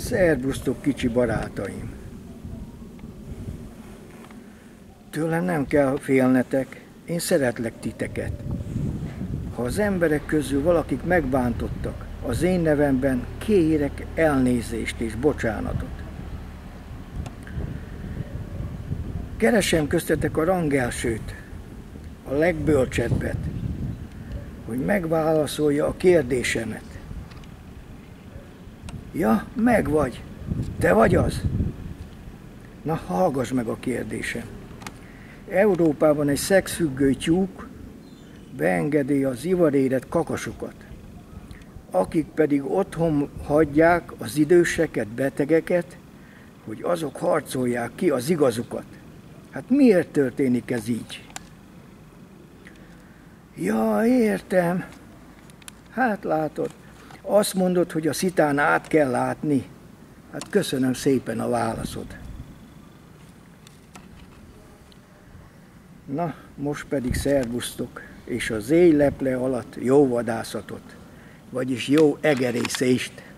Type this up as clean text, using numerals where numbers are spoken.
Szervusztok, kicsi barátaim! Tőlem nem kell félnetek, én szeretlek titeket. Ha az emberek közül valakik megbántottak, az én nevemben kérek elnézést és bocsánatot. Keresem köztetek a rangelsőt, a legbölcsebbet, hogy megválaszolja a kérdésemet. Ja, meg vagy. Te vagy az? Na, hallgass meg a kérdésem. Európában egy szexfüggő tyúk beengedi az ivarérett kakasokat, akik pedig otthon hagyják az időseket, betegeket, hogy azok harcolják ki az igazukat. Hát miért történik ez így? Ja, értem. Hát látod, azt mondod, hogy a szitán át kell látni. Hát köszönöm szépen a válaszod. Na, most pedig szervusztok, és az éjleple alatt jó vadászatot, vagyis jó egerészést.